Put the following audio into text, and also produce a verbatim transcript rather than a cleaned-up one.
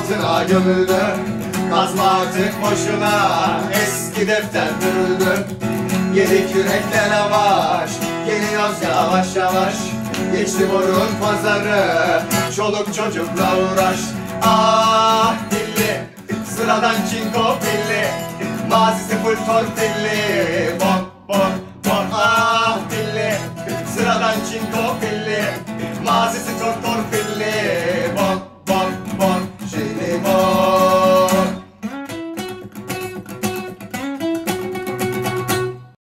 altına gömüldü. Kazma artık boşuna, eski defter dürüldü. Yedik yürekler avaş, geliyoruz yavaş yavaş. Geçti morun pazarı, çoluk çocukla uğraş. Ah dilli, sıradan çinko pilli, mazisi full torpilli. Bok bok bok, ah dilli, sıradan çinko pilli, mazisi çok torpilli.